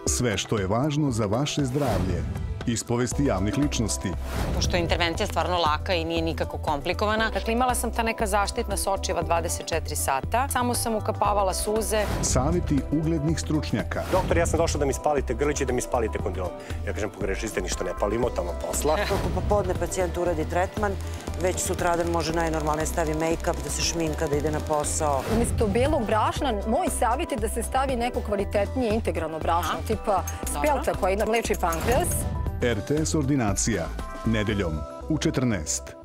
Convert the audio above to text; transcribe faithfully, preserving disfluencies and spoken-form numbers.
Sve što je važno za vaše zdravlje. Ispovesti javnih ličnosti. Pošto je intervencija stvarno laka i nije nikako komplikovana. Dakle, imala sam ta neka zaštitna sočiva dvadeset četiri sata. Samo sam ukapavala suze. Saveti uglednih stručnjaka. Doktor, ja sam došla da mi spalite grlić i da mi spalite kondilom. Ja kažem, pogrešili ste, ništa ne palimo, tamo posla. Kako popodne pacijent uradi tretman, već sutradan može najnormalnije stavi make-up, da se šminka, da ide na posao. Umesto belog brašna, moj savjet je da se stavi neko kvalitetnije integralno brašno, tipa spelta koji leči pankreas. R T S ordinacija, nedeljom u četrnaest.